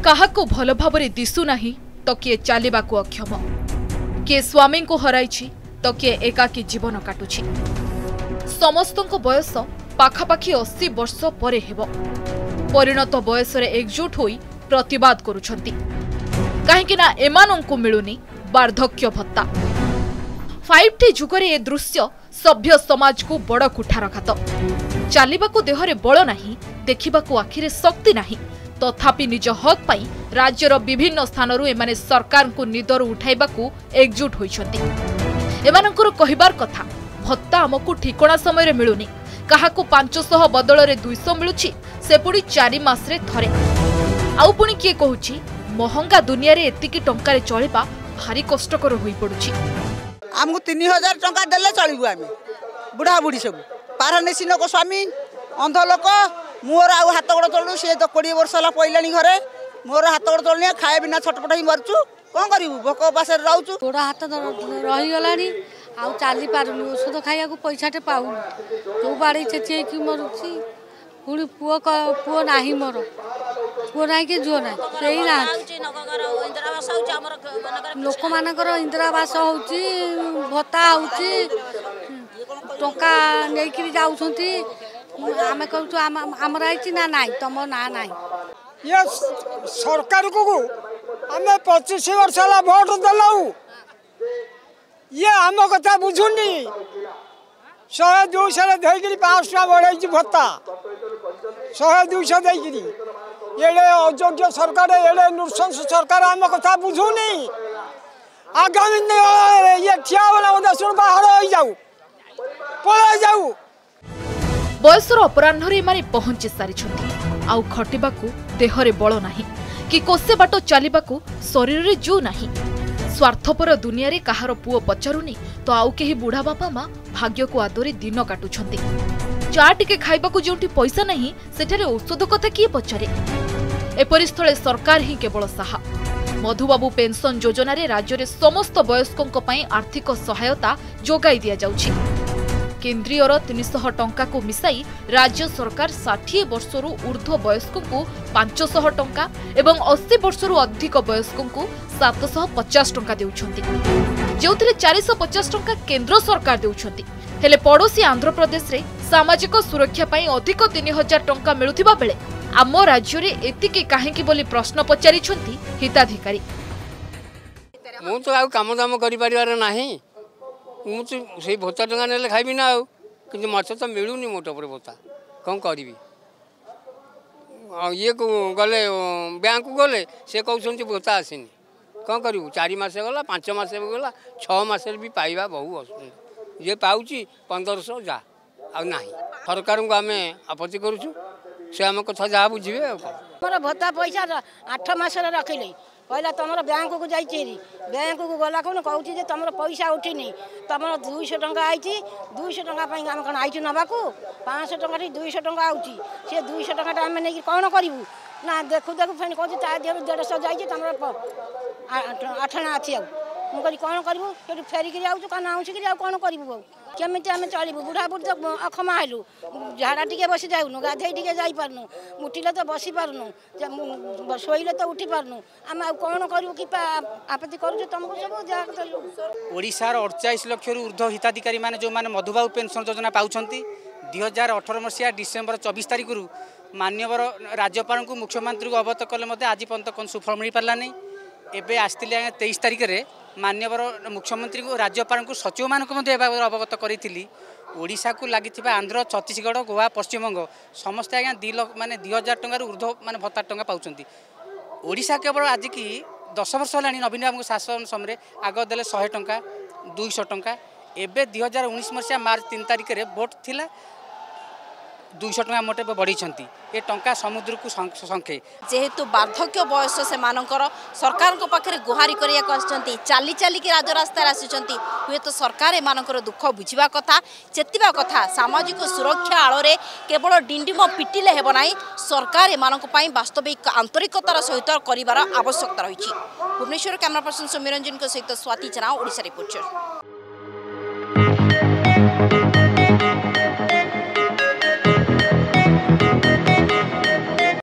काहाको भल भाबरे दिसु नाही तो किए चालिबाकू अक्षम, किए स्वामी को हराइछि तो किए एकाकी जीवन काटुछि। समस्तंको बयस पाखापाखि 80 वर्ष परे हेबो। परिणत बयस रे एकजुट होई प्रतिवाद करुछंती, काहेकि ना एमानंकु मिलुनी वार्धक्य भत्ता। 5T जुगरे ए दृश्य सभ्य समाज को बड़ कुठारघात। चालिबाकू देहरे बल नाही, देखिबाकू आखिरे शक्ति नाही, तथापि निज हक पाई राज्यर विभिन्न स्थानरू एमाने सरकार को निदर उठाइबाकू एकजुट होइछंती। एमानंकर कहिबार कथा, भत्ता आमकू ठिकणा समय रे मिलुनी, काहाकू 500 बदल रे 200 मिलुछि, से पुणी 4 मास रे थरे। आउ पुणी किए कहूछि महंगा दुनिया रे एतिकी टंका रे चलिबा भारी कष्टकर होई पडुछि। आमको 3000 टंका देले चलिबु। आमे बुढ़ा बुढ़ी सब पारानेसी लोक, स्वामी अंध लोक, मोर आउ हाथ गोड़ चलू। सी तो 20 वर्ष है पहले घरे, मोर हाथ गोड़ चलनी, खाए बिना छटपट ही मरचु। कौन करू, भोक उपास रहूँ। गोड़ हाथ रहीगलानी, आउ चली पारुनी, औषध खाइया पैसाटे पाऊनी, जो बाड़ी चेची कि मरुची। पुणी पुओ नाही, मोर पुओ ना कि झुओ ना, कई ना लोक मानकर इंदिरावास होउची, भत्ता होउची, टंका नेइकि जाउछंती। आमे कहू आमर आई ना नाई, तुम ना नाई। ये सरकार को आमे 25 वर्ष भोट देलु, ये आम कथा बुझुनी। 100-200 देकरी 500 टका बढ़ाई भत्ता, 100-200 देकरी। एड़े अयोग्य सरकार, एड़े नृशंस सरकार आम कथा बुझुनी। आगामी ये ठिया वाला बाहर हो जाऊ, पलै जाऊ। बयसर अपराह्न एमाने पहुंची सारिछंती। आउ खटिबाकू देहरे बल नाही, कि कोसे बाट चालिबाकू शरीर रे जो नाही। स्वार्थपर दुनिया रे काहार पुओ पचारुनी तो आउ केही बुढ़ा बापा माँ भाग्य को आदरी दिन काटुछंती। चा टिके खाइबाकू जोंठी पैसा नहीं, सेठारे औषध कथा किए पचारे। एपरि स्थले सरकार ही केवल साहा। मधुबाबू पेंशन योजना रे राज्य रे समस्त वयस्कों पई आर्थिक सहायता जोगाई दिया जाउछि। केन्द्रीयर 300 टंका को मिसाई राज्य सरकार 60 वर्षरु ऊर्ध्व वयस्कों को 500 टंका एवं 80 वर्षरु अधिक वयस्कों को 750 टंका देउछंती, जोथिरे 450 टंका केंद्र सरकार देउछंती। हेले पड़ोसी आंध्र प्रदेश रे सामाजिक सुरक्षा पई अधिक 3000 टंका मिलुथिबा बेले आम राज्य रे एतिके काहेकि बोली प्रश्न पचारिछंती हिताधिकारी। मु तो आ काम दाम करि परिवार नाही, मुझे से भत्ता टंका ने खाइबी ना, कि मत तो मिलूनी मोट पर भत्ता। कौन करी ये गले बैंक को गले से कहते भत्ता आसनी, कौन करूँ। 4 मास गला, 5 मास गला, 6 मास भी पाइबा बहुत असुविधा। ये पाऊँ 1500 जा ना। सरकार को आम आपत्ति करुँ, से आम कथा जहाँ बुझे। मोर भत्ता पैसा 8 मास रखिले, कहला तुम बैंक को जाइए, बैंक को गला कौन कहूँ तुम पैसा उठिनी, तुम 200 टंका आई, 200 टंका आम कौन आई नाकू 500 टंका 200 टंका आउची, सी 200 टंका आम नहीं कौन करूँ ना। देखू देखू फिर कहूँ ता देह 150 जाइए, तुम 8 आना अच्छी मुझे कौन करूँ, फेरिक आऊँ कौन आऊँ कौन करूँ, केमी आम चलू। बुढ़ा बुढ़ी तो अक्षमा हेलु, झाड़ा टे बसी जाऊनु, गाधे टे जापरनु, उठिले तो बसी पारनु, शोले तो उठी पारनु। आम आ कौन करूँ कि आपत्ति करूँ तुमको सब जहाँ। ओडिशार 48 लाख ऊर्ध्व हिताधिकारी मैंने जो मैंने मधुबाबू पेंशन योजना पाँच 2018 मसीहा डिसेम्बर 24 तारिख माननीय राज्यपाल को मुख्यमंत्री को अवगत कले आज पर्यंत कौन सुफल मिल पारा नहीं। एवं आसती 23 तारिख में माननीय मुख्यमंत्री को राज्यपाल को सचिव मान अवगत करी। ओडिशा को लगी आंध्र, छत्तीसगढ़, गोवा, पश्चिमबंग समस्ते आज्ञा 2 लाख माने 2000 टंकार ऊर्ध्व माने भत्ता टंका पाँच। ओडिशा केवल आज की 10 वर्ष है नवीन बाबू शासन समय आग देले 100 टंका 200 टंका। एवं 2019 मसीहा मार्च 3 तारिख में भोट थिला 200 टंका मोटे बढ़ी। ये टंका समुद्र को संखे जेहेतु वार्धक्य बयस से मानकर सरकार पाखे गुहारी करने चाली चाली राजरास्तार आसी हुए तो सरकार एमानकर दुख बुझा कथा चेतिबा कथा। सामाजिक सुरक्षा आड़े केवल डिंडिम पिटिले हेब ना, सरकार एमानक पई वास्तविक आंतरिकतार सहित करार आवश्यकता रही। भुवनेश्वर कैमरा पर्सन सौम्यरंजन सहित स्वाति जना, ओडिशा रिपोर्टर।